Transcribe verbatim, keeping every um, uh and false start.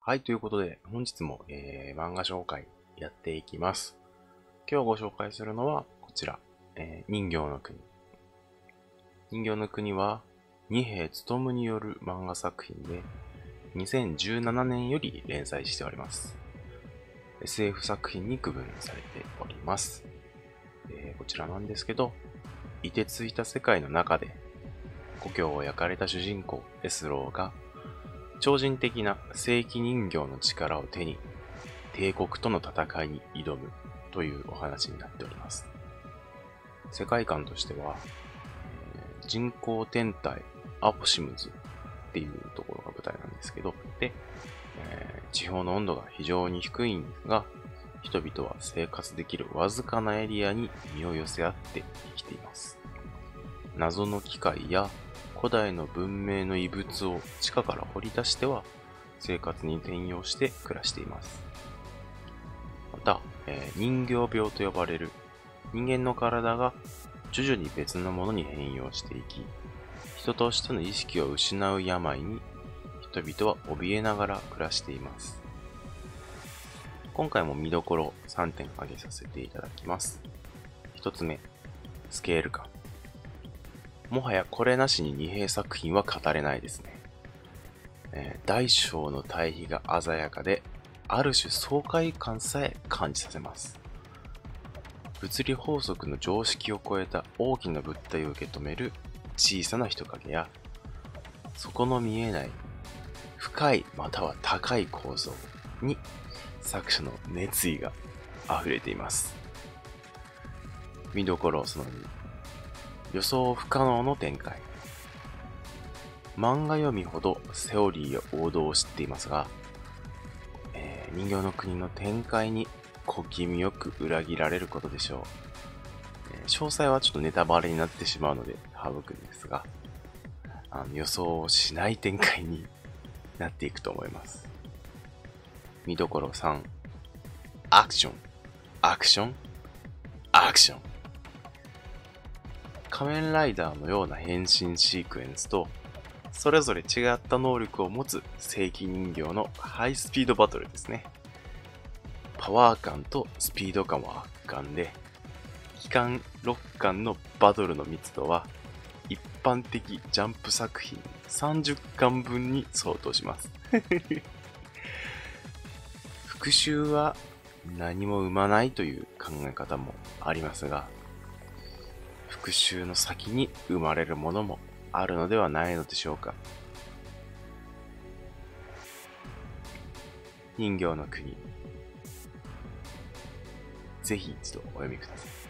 はい、ということで、本日も、えー、漫画紹介やっていきます。今日ご紹介するのはこちら、えー、人形の国。人形の国は、二瓶勉による漫画作品で、にせんじゅうななねんより連載しております。エスエフ 作品に区分されております。えー、こちらなんですけど、凍てついた世界の中で、故郷を焼かれた主人公エスローが、超人的な正規人形の力を手に帝国との戦いに挑むというお話になっております。世界観としては、えー、人工天体アポシムズっていうところが舞台なんですけど、で、えー、地表の温度が非常に低いんですが、人々は生活できるわずかなエリアに身を寄せ合って生きています。謎の機械や古代の文明の遺物を地下から掘り出しては生活に転用して暮らしています。また、えー、人形病と呼ばれる人間の体が徐々に別のものに変容していき、人としての意識を失う病に人々は怯えながら暮らしています。今回も見どころさんてん挙げさせていただきます。ひとつめ、スケール感。もはやこれなしに二瓶作品は語れないですね。えー、大小の対比が鮮やかで、ある種爽快感さえ感じさせます。物理法則の常識を超えた大きな物体を受け止める小さな人影や、底の見えない深いまたは高い構造に作者の熱意が溢れています。見どころそのに、予想不可能の展開。漫画読みほどセオリーや王道を知っていますが、えー、人形の国の展開に小気味よく裏切られることでしょう。えー、詳細はちょっとネタバレになってしまうので省くんですが、あの予想をしない展開になっていくと思います。見どころさん、アクション、アクション、アクション。仮面ライダーのような変身シークエンスと、それぞれ違った能力を持つ正規人形のハイスピードバトルですね。パワー感とスピード感は圧巻で、機関ろっかんのバトルの密度は一般的ジャンプ作品さんじゅっかんぶんに相当します。復讐は何も生まないという考え方もありますが、復讐の先に生まれるものもあるのではないのでしょうか。人形の国、ぜひ一度お読みください。